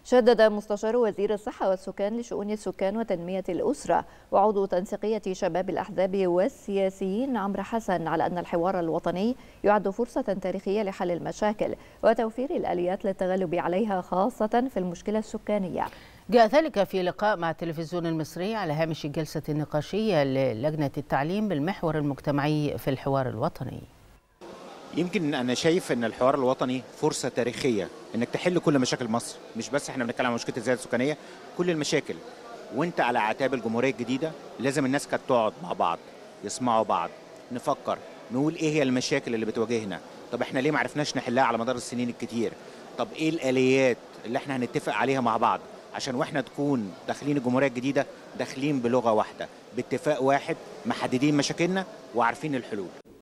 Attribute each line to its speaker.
Speaker 1: شدد مستشار وزير الصحة والسكان لشؤون السكان وتنمية الأسرة وعضو تنسيقية شباب الأحزاب والسياسيين عمرو حسن على أن الحوار الوطني يعد فرصة تاريخية لحل المشاكل وتوفير الآليات للتغلب عليها خاصة في المشكلة السكانية.
Speaker 2: جاء ذلك في لقاء مع التلفزيون المصري على هامش الجلسة النقاشية للجنة التعليم بالمحور المجتمعي في الحوار الوطني.
Speaker 3: يمكن أنا شايف أن الحوار الوطني فرصة تاريخية إنك تحل كل مشاكل مصر، مش بس إحنا بنتكلم عن مشكلة الزيادة السكانية، كل المشاكل. وأنت على أعتاب الجمهورية الجديدة لازم الناس كانت تقعد مع بعض، يسمعوا بعض، نفكر، نقول إيه هي المشاكل اللي بتواجهنا، طب إحنا ليه ما عرفناش نحلها على مدار السنين الكتير، طب إيه الآليات اللي إحنا هنتفق عليها مع بعض عشان وإحنا تكون داخلين الجمهورية الجديدة داخلين بلغة واحدة، باتفاق واحد، محددين مشاكلنا وعارفين الحلول.